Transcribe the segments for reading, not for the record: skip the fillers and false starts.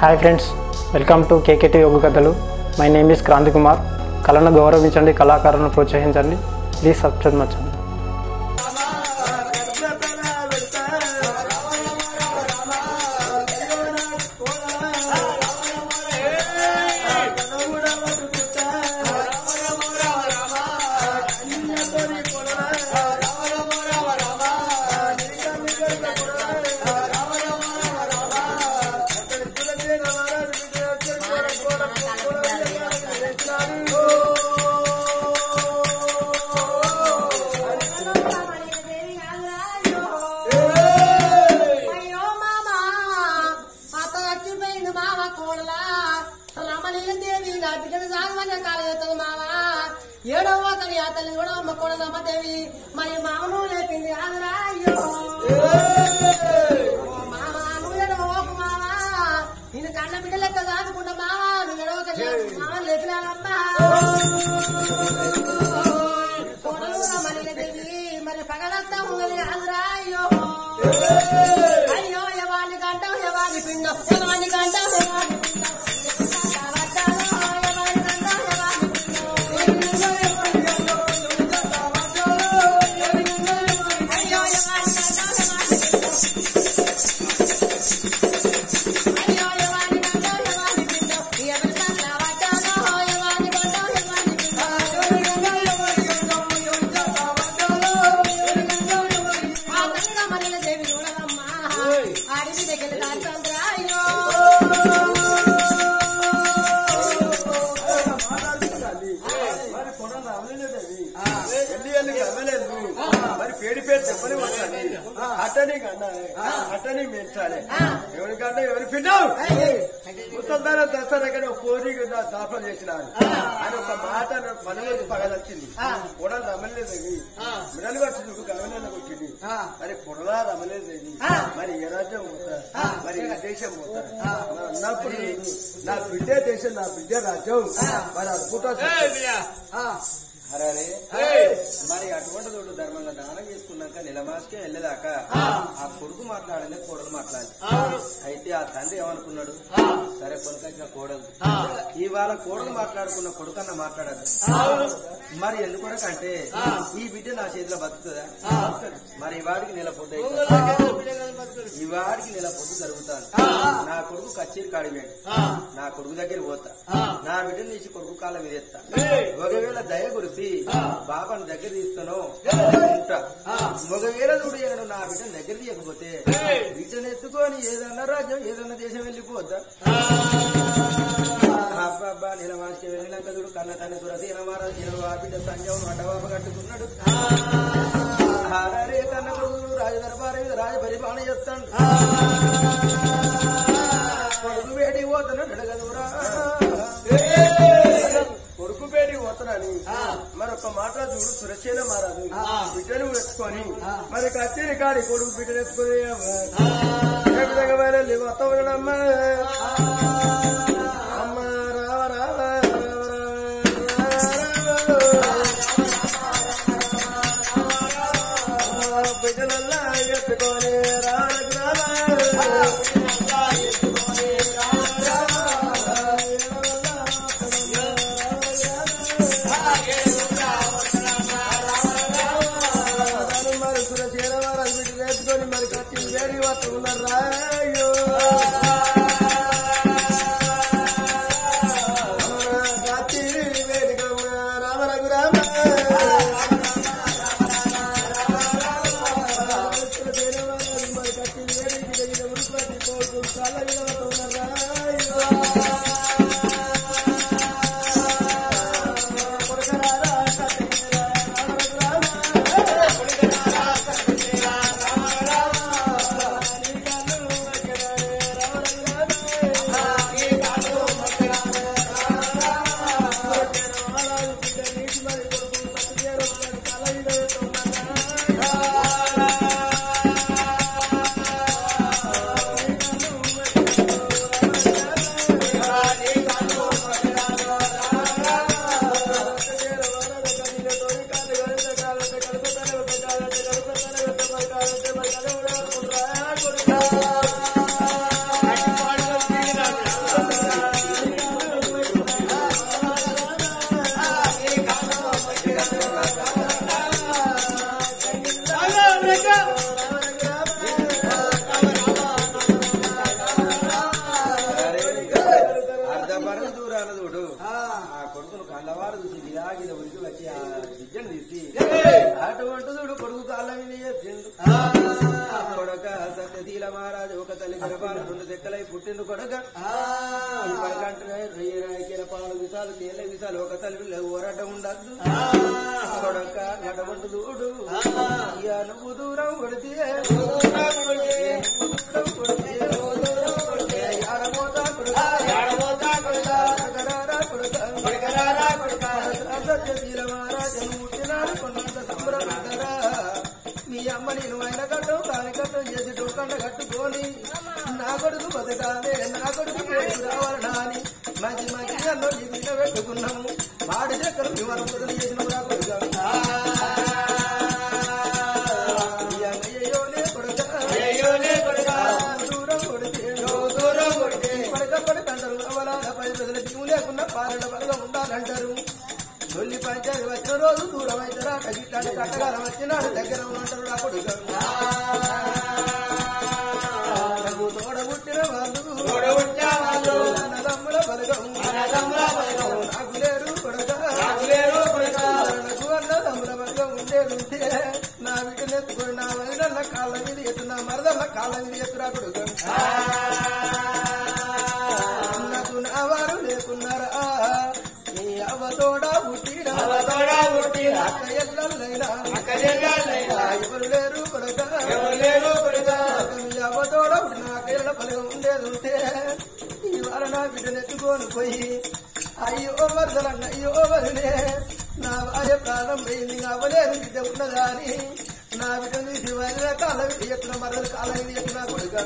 Hi friends, welcome to KKT యోగ కథలు. My name is Kranti Kumar. కళను గౌరవించండి, కళాకారులను ప్రోత్సహించండి. Please subscribe my channel. ఏడవ తల్లి ఆ తల్లి కూడా అమ్మ కూడా నమ్మదేవి మరి మామను లేపింది ఆగరా అయ్యో మామ నువ్వు ఎడవకు మామ నేను కన్న బిడ్డ లెక్క కాదుకుంటా మామ నువ్వు ఎడవక మామ లేపినానమ్మా కొడలు రమ్మదేవి మరి పగలంతా ఉన్నది ఆగరా అయ్యో అయ్యో యవాని కంటాం యవాని పిండం యవాని కంటాం యవాని పిండం అట్టని కన్నాలి అట్టని మెచ్చాలి ఎవరికన్నా ఎవరి పిండావు ముసల్దానం దసరా దగ్గర కోరి దాఖలు చేసినారు అని ఒక మాట మనలోకి పగలొచ్చింది కూడా రమలేదండి మిడలు వచ్చింది గవర్నర్ వచ్చింది మరి పొడలా రమలేదండి మరి ఏ రాజ్యం పోతారు మరి ఏ దేశం పోతారు మరి అన్నప్పుడు నా బిడ్డే దేశం నా బిడ్డే రాజ్యం మరి అనుకుంటా అరే మరి అటువంటి తోడు ధర్మంగా దానం చేసుకున్నాక నిలమాసకే వెళ్ళేదాకా ఆ కొడుకు మాట్లాడలే కోడలు మాట్లాడాలి. అయితే ఆ తండ్రి ఏమనుకున్నాడు, సరే కొనుకొచ్చిన కోడలు ఇవాళ కోడలు మాట్లాడుకున్న కొడుకన్నా మాట్లాడదు మరి ఎందుకంటే ఈ బిడ్డ నా చేతిలో బతుకుతుందా, మరి ఇవాడికి నెల పొద్దు ఇవాడికి నెల పొద్దు జరుగుతాను. నా కొడుకు కచ్చేరి కాడిపోయాడు, నా కొడుకు దగ్గర పోతా, నా బిడ్డను తీసి కొడుకు కాళ్ళ మీద ఎత్తా. ఒకవేళ దయ గురిసి బాబాను దగ్గర తీస్తాను ఉంటా. మగవేళ చూడు నా బిడ్డను దగ్గర తీయకపోతే బిడ్డను ఎత్తుకొని ఏదన్నా రాజ్యం ఏదన్నా దేశం వెళ్ళిపోద్దా. అబ్బాబ్బా నిలమాసి వెళ్ళినాక చూడు కన్న తల్లి దురసి ఆ బిడ్డ సంజయం అడ్డబాబు కట్టుకున్నాడు. రే కన్న కొడుకు రాజదర్బార రాజ పరిపాలన చేస్తాడు. కొడుకు వేడికి పోతున్నాడు అడగదురా, కొడుకు వేడికి పోతున్నాని మరొక మాట చూడు సురక్షణ మారాదు. బిడ్డను ఎత్తుకొని మరి కచ్చేరి కాడి కొడుకు బిడ్డను ఎత్తుకొని ఏ విధంగా లేవు అత్త ఉండడమ్మా అమ్మ రావ రావ బిడ్డనల్లా ఎత్తుకొని మరి కచ్చి వేడి వస్తున్నారు రాయో కళ్ళవారు చూసి విరాగిన ఉరికి వచ్చి ఆ విద్యను తీసి అటువంటి చూడు కొడుకు కాళ్ళ మీద చెప్పిండు కొడక సత్యశీల మహారాజు ఒక తల్లి గర్భాలు 2 చెక్కలై పుట్టిండు కొడక పాలు విసాలు తేల విసాలు ఒక తల్లి ఓరాట ఉండద్దు కొడక అటువంటి చూడు నువ్వు దూరం కొడితే సత్యశీల మహారాజను ముట్టినాడు కొన్నంత సంబరపడ్డరా మీ అమ్మ నేను ఆయన కట్టం దాని కట్టం చేసి టోకండ కట్టుకొని నా కొడుకు బతకాలే నా కొడుకు రావాలనా అని మంచి మంచి అన్నో మీద పెట్టుకున్నాము వాడి చక్కలు వివరం పొదలు చేసిన నా కొడుకు దూరం కొడితే పడకంటారు అవలాల 10 రోజుల జీవు లేకుండా పాలన బలగా ఉండాలంటారు తొల్లి పంచాయతీ వచ్చిన రోజు దూరం అవుతారా ఇట్లాంటి కట్టగాలం వచ్చినాడు దగ్గర ఉంటారు నా కొడుకు తోడబుట్టిన వాళ్ళు అన్నదమ్ముల బలగం నాకు లేరు కొడక నాకు అన్నదమ్ముల బలగం ఉండేది నా వీటిని ఎత్తుకొని నా వదిన కాళ్ళ మీద ఎత్తు నా మరదల్ల కాళ్ళ మీద ఎత్తురా కొడుకు నాకు నా వారు లేకున్నారా అవతోడా పుట్టిన ఎవరు లేరు కొడక అవతోడా పుట్టిన కేరళ పలకం ఉండేది ఉంటే ఇవాళ నా బిడ్డను ఎత్తుకొని పోయి అయ్యో వరదలన్న అయ్యో వరలే నా భార్య ప్రాణం పోయింది అవ్వలేరు బిడ్డ ఉన్నదా అని నా బిడ్డను తీసి వదిలే కాళ్ళ మీద ఎత్తున మరదలు కాళ్ళ మీద ఎత్తున కొడుక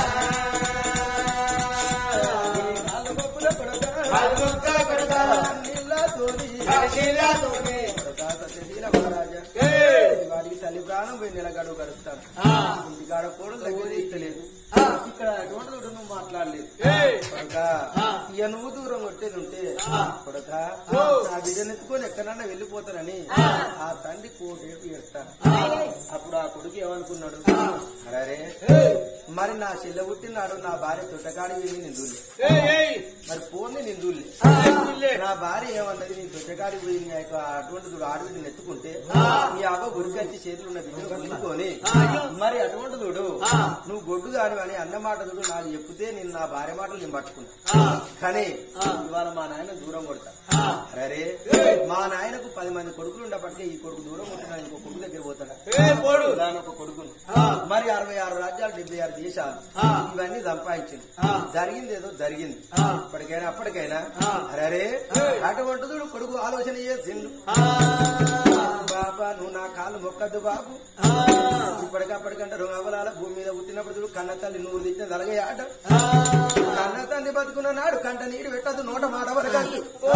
వాడికి తల్లి ప్రాణం పోయి నెల గడువు గడుపుతాను ఇంటికాడ కూడా దగ్గర ఇస్తలేదు ఇక్కడ అటువంటి నువ్వు మాట్లాడలేదు కొడక ఇక నువ్వు దూరం కొట్టేది ఉంటే కొడక నా బిడ్డనెత్తుకొని ఎక్కడన్నా వెళ్ళిపోతానని ఆ తండ్రి కోటేపు చేస్తాను అప్పుడు ఆ కొడుకు ఏమనుకున్నాడు అరే మరి నా చెల్ల పుట్టినాడు నా భార్య తొట్టకాడి వెళ్ళి నిందులే మరి పోంది నిందులే నా భార్య ఏమన్నది నీ తొట్టకాడి పోయి అటువంటి ఆడబిడ్డను ఎత్తుకుంటే నీ అవ్వ గురికొచ్చి చేతులు ఉన్న బిడ్డను కొనుక్కొని మరి అటువంటి చూడు నువ్వు గొడ్డు కాని అని అన్న మాట చూడు నాకు చెప్తే నేను నా భార్య మాటలు నేను పట్టుకున్నా కానీ ఇవాళ మా నాయన దూరం కొడతా అరే మా నాయనకు 10 మంది కొడుకులు ఉండప్పటికే ఈ కొడుకు దూరం కొట్టినా ఇంకో కొడుకు దగ్గర పోతాడా దాని ఒక కొడుకును మరి 66 రాజ్యాలు 76 దేశాలు ఇవన్నీ సంపాదించింది జరిగింది ఏదో జరిగింది అప్పటికైనా అరే అటువంటి చూడు కొడుకు ఆలోచన చేసిండు బాబా నువ్వు నా కాళ్ళు మొక్కద్దు బాబు ఇప్పటికప్పటికంటారు అవలాల భూమి మీద పుట్టినప్పుడు చూడు కన్న తల్లి నువ్వు తిట్టిన తలగే ఆట కన్న తల్లి బతుకున్న నాడు కంట నీరు పెట్టద్దు నోట మాట వరకండి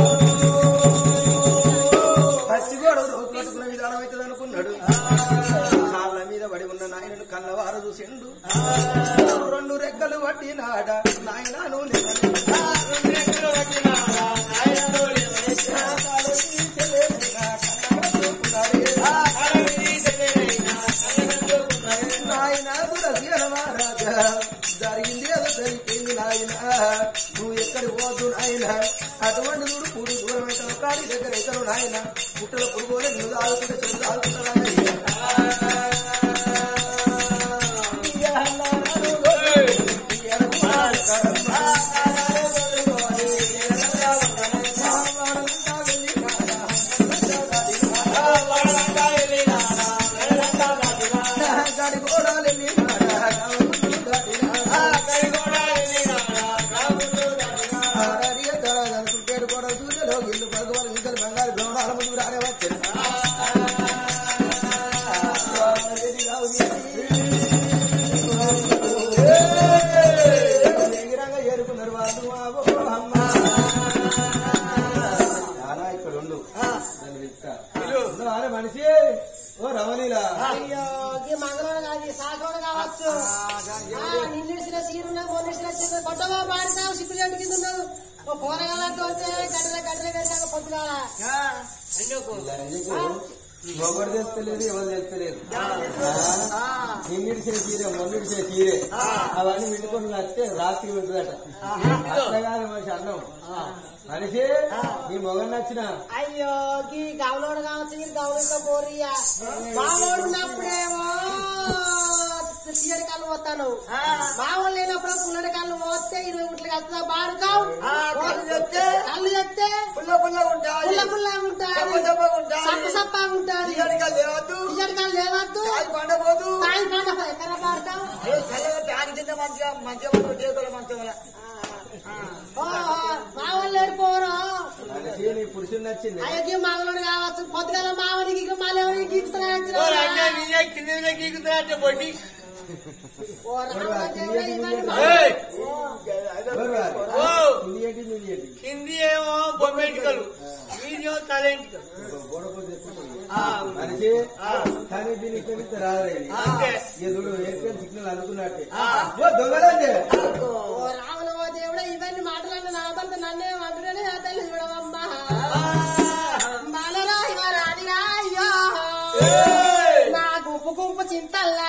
పచ్చిగోడ పట్టుకున్న విధానం అవుతుంది అనుకున్నాడు కాళ్ళ మీద పడి ఉన్న నాయనను కన్నవారు చూసిండు 2 రెక్కలు పట్టినాడ నాయన నువ్వు జరిగింది అది జరిగింది నాయన నువ్వు ఎక్కడికి పోదు నాయన అటువంటి నువ్వు పూడి దూరం అవుతావు కాడి దగ్గర అవుతావు నాయన పుట్టల పురుగులే నువ్వు ఆడుకుంటే చెడు ఆడుకుంటా మనిషి ఓ రమణీలా మంగళం కాదు సాగరం కావచ్చు నిన్నిడిసిన సీరున్నా మొన్నిడిసిన సీరు కొట్టవా పాడతావు సిక్కులేంటి కింద ఉన్నావు ఓ పోరగాలంటూ వస్తే గడ్డల గడ్డల గడ్డల పొద్దుగాల మొగడు తెస్తలేదు ఎవరు తెస్తలేదు నిన్నిడిచే చీరే మొన్నిడిచే చీరే అవన్నీ విండుకొని వస్తే రాత్రి ఉంటుందట అట్లగానే మనిషి అన్నం మనిషి నీ మొగడు నచ్చిన అయ్యో గీ గౌలోడు కావచ్చు గౌలుగా పోరియా మామూడు ఉన్నప్పుడేమో తీయడి కళ్ళు పోతాను మామూలు లేనప్పుడు పుల్లడి కళ్ళు పోతే 20 గుట్లు కలుతా బాడుకావు కళ్ళు చెప్తే పుల్ల పుల్లగా ఉంటాయి సప్ప సప్పగా ఉంటాయి తీయడి కళ్ళు లేవద్దు తాయి పండ ఎక్కడ పాడతావు మామూలు లేరు పోరు పురుషుడు నచ్చింది అయ్యకి మామూలు కావచ్చు పొద్దుగల మామూలుకి మళ్ళీ గీకుతున్నాడు హిందీ ఏమో బొమ్మెటికలు వీడియో తలెంటికలు మనిషి కానీ దీనికి రాలేదు ఎదుడు ఎయిర్టెల్ సిగ్నల్ అనుకున్నట్టే దొంగలంటే రాముల దేవుడా ఇవన్నీ మాటలన్నీ నా భర్త నన్నే మంటునే తల్లి చూడవమ్మా బాలరా రానిరా అయ్యో నా గుప్పు గుప్పు చింతల్లా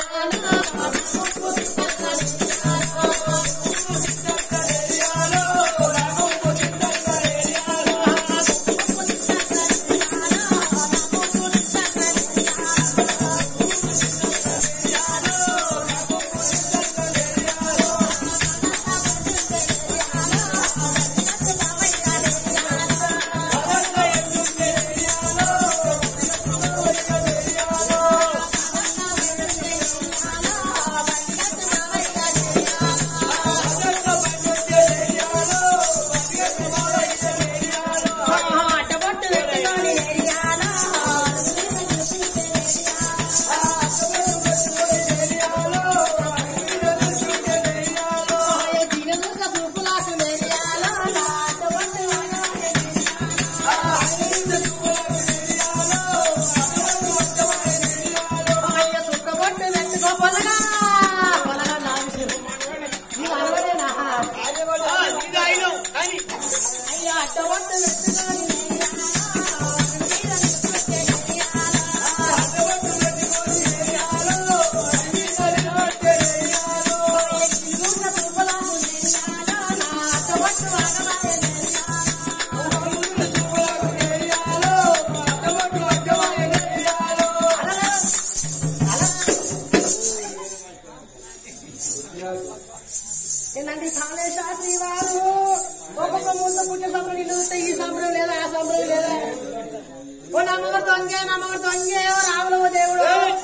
ఏంటంటే శాస్త్రి వారు ఒక్కొక్క ముందు పుట్టిన సంబరం ఇల్లు ఈ సంబరం లేదా ఆ సంబరం లేదా ఓ నమ్మగ దొంగే ఓ రాముల దేవుడు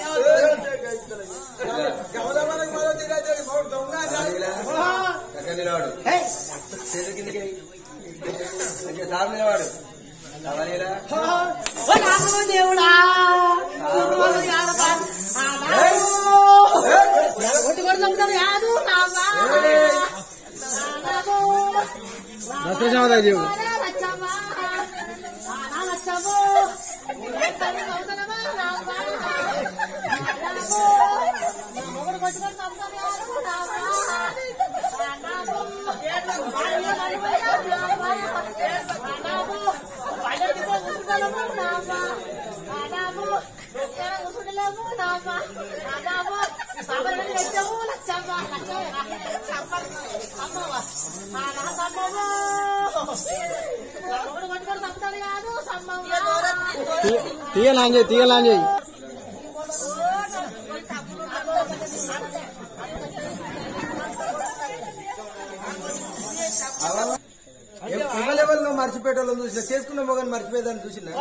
నిలవాడు ఓ రాముల దేవుడా ఒట్టి కూడా చంపుతాడు కాదు తీయలాంజయ్ ఎవరెవరిలో మర్చిపోయేటోళ్ళని చూసిన చేసుకున్న మొగని మర్చిపోయేదాన్ని చూసిన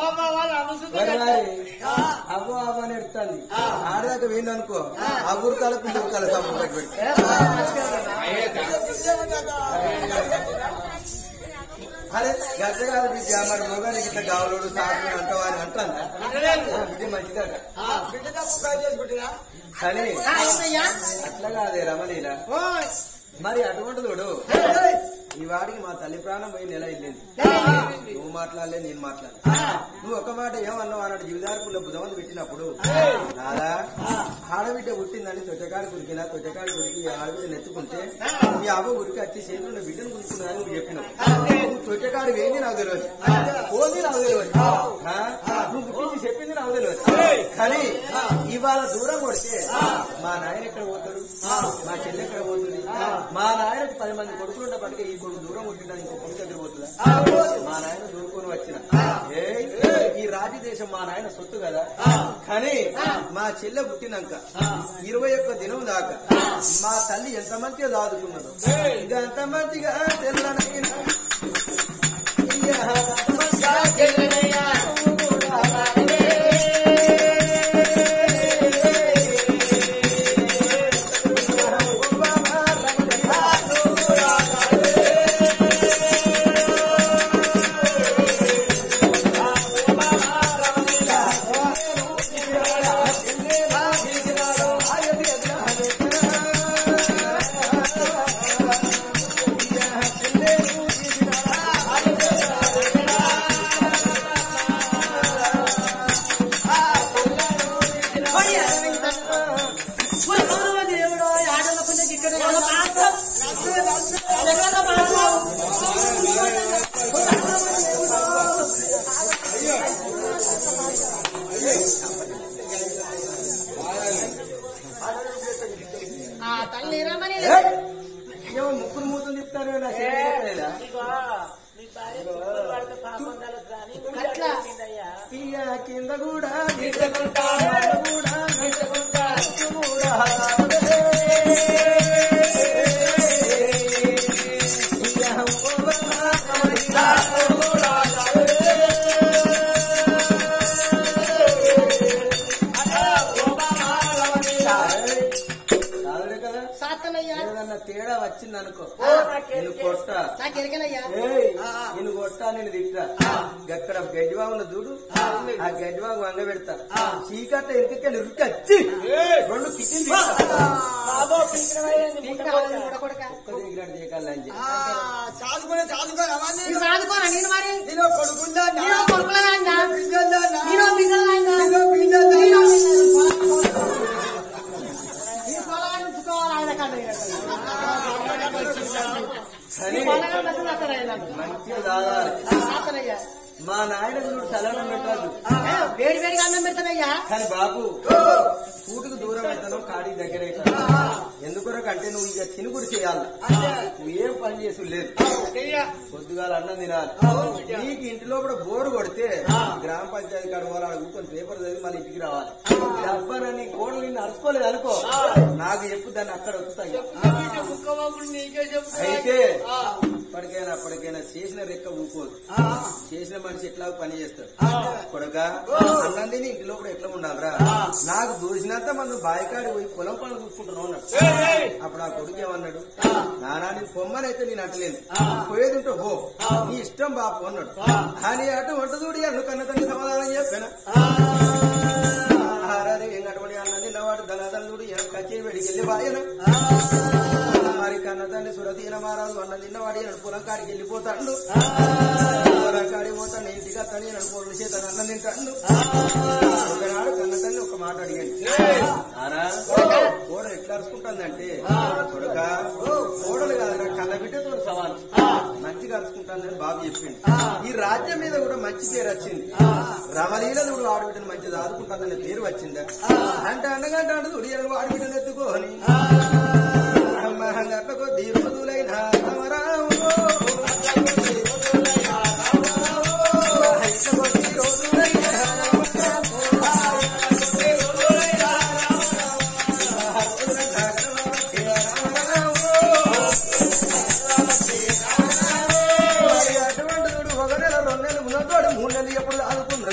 అబ్బో అబ్బో అని ఎడుతుంది ఆడదాకా వేయండి అనుకో ఆ ఊరికాల పిండి ఊరికాల సబ్బు పెట్టి అరే గట్ట కాదు బిడ్డ మరి మొగానికి ఇట్లా కావలోడు సాగు అంటావా అని అంటాను బిడ్డ మంచిదట కానీ అట్లా కాదే రమణీలా మరి అటువంటి తోడు ఈ వాడికి మా తల్లి ప్రాణం పోయి నెల వెళ్ళింది నువ్వు మాట్లాడలే నేను మాట్లాడలే నువ్వు ఒక మాట ఏమన్నావు అన్నాడు జీవిదార్పుల్లో బుధమని పెట్టినప్పుడు నాదా ఆడబిడ్డ పుట్టిందని తొట్టకాడు కురికినా తొట్టకాడు కురికి ఆడబిడ్డ నెత్తుకుంటే మీ అవ్వ ఉరికి వచ్చి చేతులు బిడ్డను కురుకున్నాను నువ్వు చెప్పినావు నువ్వు తొట్టకాడు వేయింది నాకు తెలియదు పోంది నాకు తెలియదు నువ్వు గురించి చెప్పింది నాకు కానీ ఇవాళ దూరం కొడితే మా నాయన ఎక్కడ పోతాడు, మా చెల్లి ఎక్కడ పోతుంది, మా నాయనకి 10 మంది కొడుకులు ఉండబట్టి ఈ కొడుకు దూరం కొట్టినా ఇంకో కొడుకు దగ్గర పోతుందా? మా నాయన దూరుకొని వచ్చిన ఈ రాజదేశం మా నాయన సొత్తు కదా. కానీ మా చెల్లె పుట్టినాక 21 దినం దాకా మా తల్లి ఎంత మంచిగా దాదుకున్నదో ఎంత మంచిగా తెల్లనైనా ముక్కులు మూతులు తిప్పుతారు. కింద కూడా తేడా వచ్చింది అనుకో నేను కొట్ట నేను కొట్టా నేను తిట్టా ఎక్కడ గడ్డివాగున చూడు ఆ గడ్డివాగు వంగ పెడతా చీకట్ట ఎందుకెళ్ళి రుచి 2 కిచెన్ మంచిగా తాగాలి. మా నాయన చూడు సలనం పెట్టాడు వేడి వేడిగా అన్నం పెడతానయ్యా. కానీ బాబు కూటుకు దూరం అవుతాను కాడి దగ్గర అవుతాను. ఎందుకొరకంటే నువ్వు ఇక తినుగుడు చేయాలి. నువ్వు ఏం పని చేసి లేదు. పొద్దుగాల అన్నం తినాలి. నీకు ఇంటిలో కూడా బోర్డు కొడితే గ్రామ పంచాయతీ కాడ పోరాడు కూర్చొని పేపర్ చదివి మళ్ళీ ఇంటికి రావాలి. అబ్బాయి నీ కోడలు నిన్ను అరుచుకోలేదు అనుకో నాకు చెప్పు దాన్ని అక్కడ వస్తాయి. అయితే అప్పటికైనా చేసిన రెక్క ఊకోదు. చేసిన మనిషి ఎట్లా పని చేస్తాడు. కొడక అన్నం తిని ఇంటిలో కూడా ఎట్లా ఉండాలరా నాకు దూసినంత మనం బాయికాడి పోయి పొలం పనులు చూసుకుంటున్నావు అన్నాడు. అప్పుడు ఆ కొడుకు ఏమన్నాడు, నానా నీ పొమ్మనైతే నేను అంటలేను పోయేది ఉంటే హో నీ ఇష్టం బాపు అన్నాడు. అని అటు వంట చూడి అన్ను కన్న తండ్రి సమాధానం చెప్పాను. అటువంటి అన్నది నవాడు ధనదండుడు కచ్చి వెడికెళ్ళి బాయన మరి కన్న తండ్రి సురతీన మారాదు అన్న తిన్నవాడి పొలం కాడికి వెళ్ళిపోతాడు. పొలం కాడికి పోతాడు ఇంటికి తని పొలం చేత అన్నం తింటాడు. ఒకనాడు కన్న తండ్రి ఒక మాట అడిగాడు, కోడలు ఎట్లా అరుచుకుంటుందంటే కొడుక కోడలు కాదురా కన్న బిడ్డతో సవాలు మంచిగా అరుచుకుంటానని బాబు చెప్పింది. ఈ రాజ్యం మీద కూడా మంచి పేరు వచ్చింది. రమలీల నువ్వు ఆడబిడ్డను మంచిగా ఆదుకుంటాననే పేరు వచ్చిందా అంటే అన్నగంట అంటూ దుడియను ఆడబిడ్డను ఎత్తుకోని గట్ల కొద్ది రోజులైన అటువంటి 1 నెల 2 నెలలు ముందోడు 3 నెలలు ఎప్పుడు ఆదుకున్నాడు.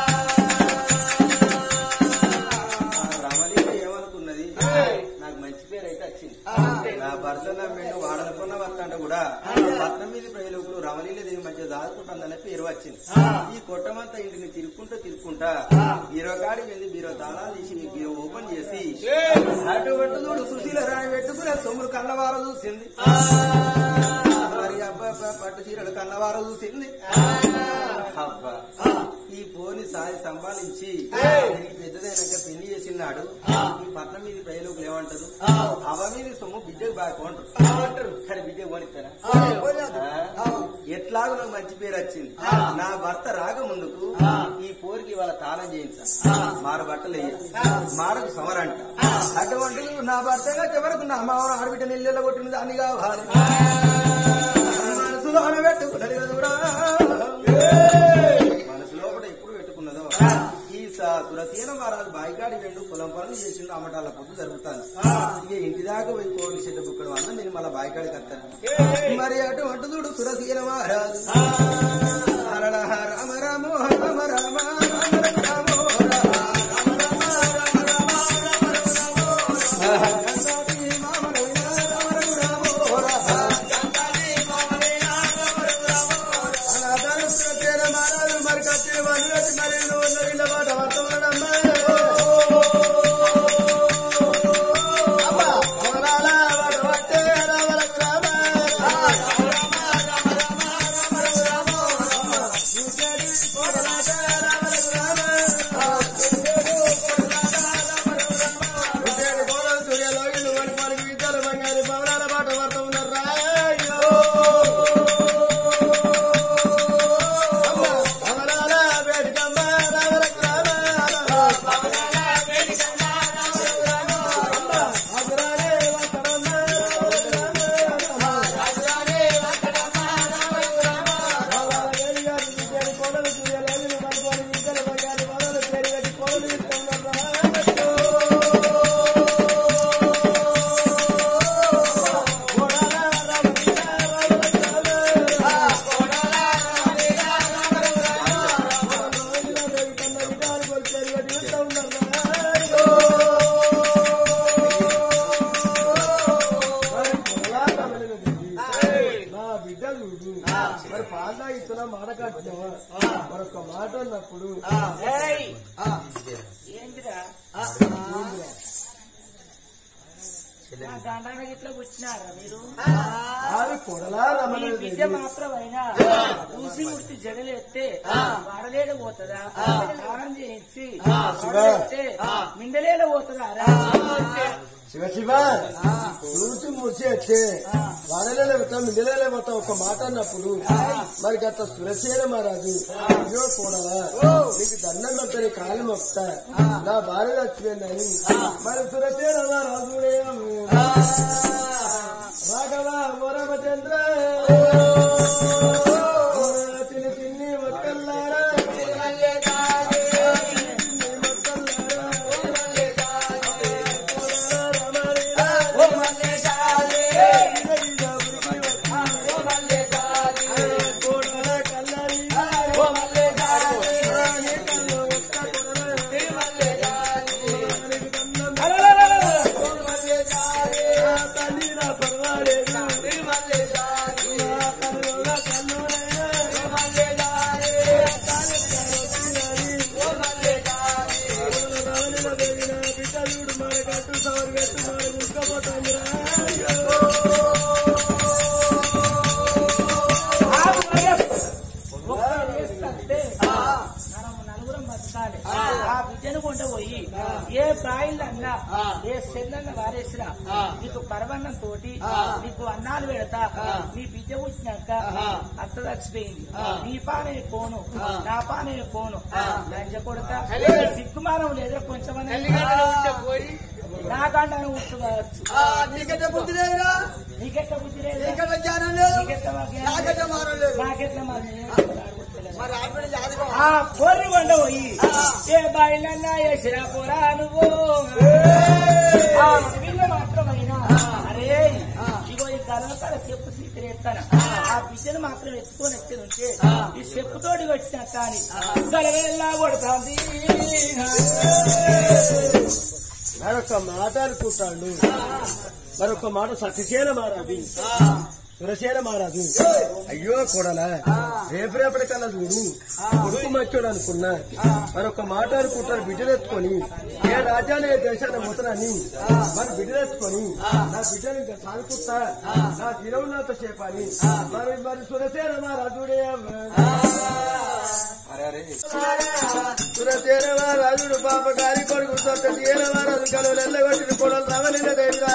రమలీల ఏమనుకున్నది, నాకు మంచి పేరు అయితే వచ్చింది. నా భర్త నమ్మిండు వాడనుకున్న వస్తంటే కూడా పట్నం మీద ప్రజలకు రమలీల దేవి మంచిగా దాదుకుంటుందనే పేరు వచ్చింది. ఈ కొట్టమంతా ఇంటిని తిరుక్కుంటా 20 కాడి వెళ్ళి బీరో తాళాలు తీసి బీరో ఓపెన్ చేసి అటువంటి చూడు సుశీల రాణి పెట్టుకుని సొమ్ములు కన్నవార చూసింది. మరి అబ్బా పట్టు చీరలు కన్నవార చూసింది. అబ్బా ఈ పోని సారి సంపాదించి పెద్దదైనాక పెళ్లి చేసినాడు. ఈ పట్నం మీద ప్రజలకు ఏమంటారు, అవ మీద సొమ్ము బిడ్డకు బాగా కొంటారు. కానీ బిడ్డకు కొనిస్తారా? ఎట్లాగో నాకు మంచి పేరు వచ్చింది. నా భర్త రాక ముందుకు ఈ పోరికి వాళ్ళ తాళం చేయించా, మార బట్టలు వేయాలి, మారకు సమరంట. అటువంటి నా భర్తగా చివరకు నా అమ్మ ఆడబిడ్డ నెల్లెళ్ళ కొట్టిన దాన్ని కావాలి మనసులో పెట్టుకున్నది కదురా. మనసులో కూడా ఎప్పుడు పెట్టుకున్నదో ఈ సురసేన మహారాజు బాయికాడి వెండు పొలం పనులు చేసిండు. అమ్మటాల పొద్దు జరుగుతాను. ఇక ఇంటి దాకా పోయి కోడి చెట్టు బుక్కడం వల్ల నేను మళ్ళీ బాయికాడికి వస్తాను. మరి అటువంటి చూడు సురసేన మహారాజు రామ రామ రామ రామ మరి పాట ఇస్తున్నా మాట కట్టినావా మరొక మాట అన్నప్పుడు ఇట్లా కూర్చున్నారా మీరు? విద్య మాత్రమైనా చూసి ఉడితే జగలు ఎత్తే వాడలేడ పోతుందా? స్నానం చేయించి మిండలేడ పోతుందా? శివ శివ చూసి మూసి వచ్చే వాడలే పోతాం మిండలే పోతాం ఒక మాట అన్నప్పుడు మరి గత సురసేన మహారాజు అయ్యో కూడా నీకు దండం పెడతాను కాలు మొక్తా నా భార్య చచ్చిపోయిందని మరి సురసేన మహారాజుడే రాఘవ మోరమచంద్ర తిని తిన్ని మొక్కల్లారా ఏ బాయిలన్నా ఏ సెల్లన్న వారేసినా నీకు పరవన్నం తోటి నీకు అన్నాలు పెడతా. నీ బిడ్డ వచ్చినాక అత్త చచ్చిపోయింది, నీ పానే పోను నా పానే పోను లంచ కొడతా. సిక్కుమానం లేదా కొంచెమని నాకంటే ఉట్టుకోవచ్చు. నీకెట్లా బుద్ధి లేదా? నీకెట్లా బుద్ధి లేదు? నాకెట్లా పోరి కొండ పోయి ఏ బాయిలన్నా వేసినా పోరా నువ్వు మాత్రమైనా అరే ఇగో ఈ కలవకాడ చెప్పు సీకరేస్తాను. ఆ బిడ్డను మాత్రం ఎత్తుకొని వచ్చేది ఉంటే ఈ చెప్పుతోటి వచ్చినా కానీ గలవెల్లా కొడుతుంది. మరొక మాట అనుకుంటాడు, మరొక మాట సత్యసేన మహారాజు సురసేన మహారాజు అయ్యో కూడలా రేపటికల్లా చూడు కొడుకు మచ్చోడు అనుకున్నా మరొక మాట అనుకుంటారు. బిడ్డలెత్తుకొని ఏ రాజ్యాన్ని ఏ దేశాన్ని పోతానని మరి బిడ్డలెత్తుకొని నా బిడ్డను ఇంకా సాగుకుంటా నా దినం నాతో చేపాలి. మరి మరి సురసేన మహారాజుడే సురసేన మహారాజుడు పాప గారి కొడుకు సత్యసేన మహారాజు కలువలు ఎల్లగొట్టిన కొడలు రవలిన దేవుడా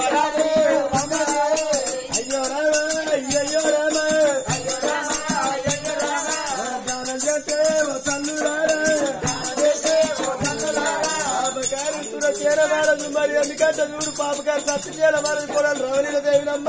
అయ్యో రామ అయ్యయ్యో రామ దానం చేస్తే ఓ తల్లులారా పాపకారిస్తున్న చేరవారదు మరి ఎందుకంటే చూడు పాపకారి సత్య చేరవారదు కూడా రవణీల దేవినమ్మ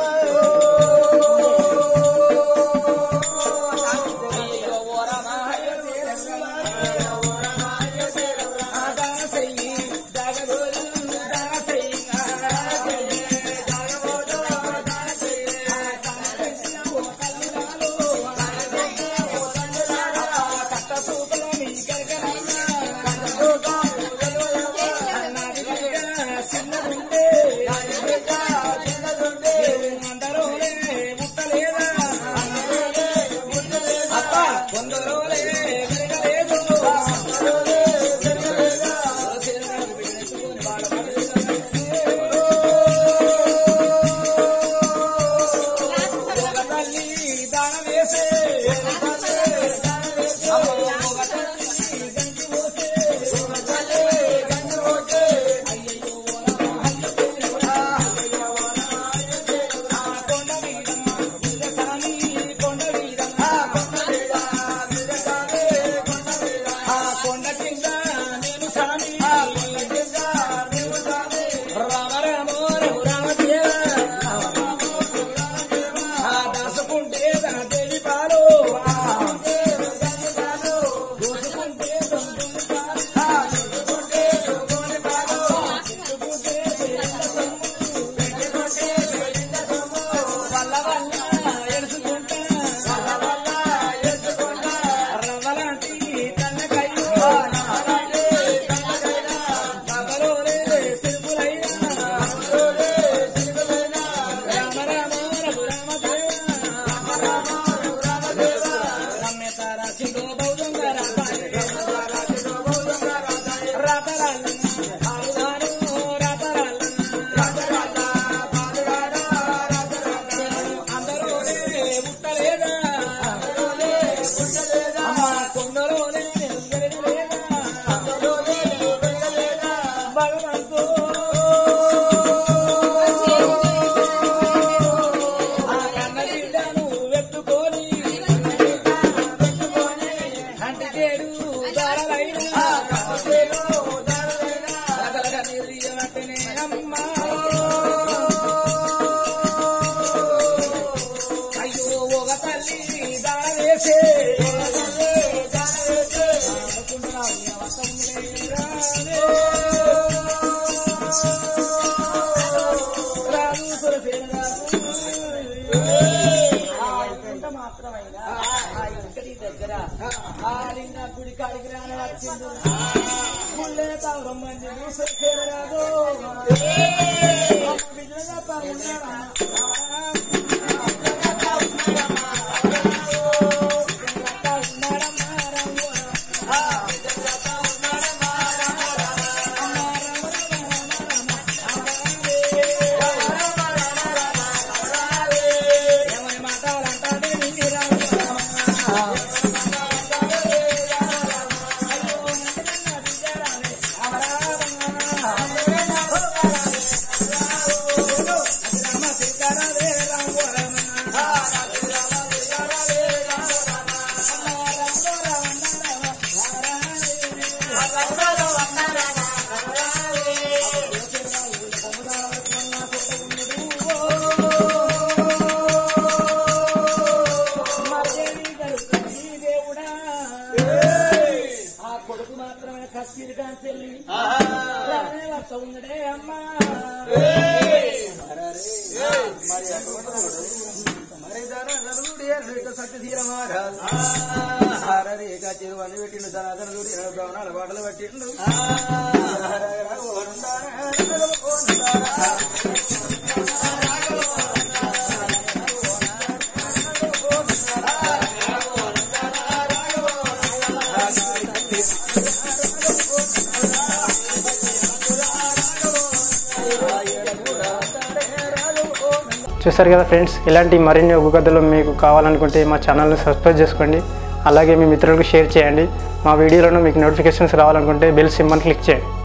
చూసారు కదా ఫ్రెండ్స్, ఇలాంటి మరిన్ని ఒగ్గు కథలు మీకు కావాలనుకుంటే మా ఛానల్ని సబ్స్క్రైబ్ చేసుకోండి. అలాగే మీ మిత్రులకు షేర్ చేయండి. మా వీడియోలను మీకు నోటిఫికేషన్స్ రావాలనుకుంటే బెల్ సింబల్ క్లిక్ చేయండి.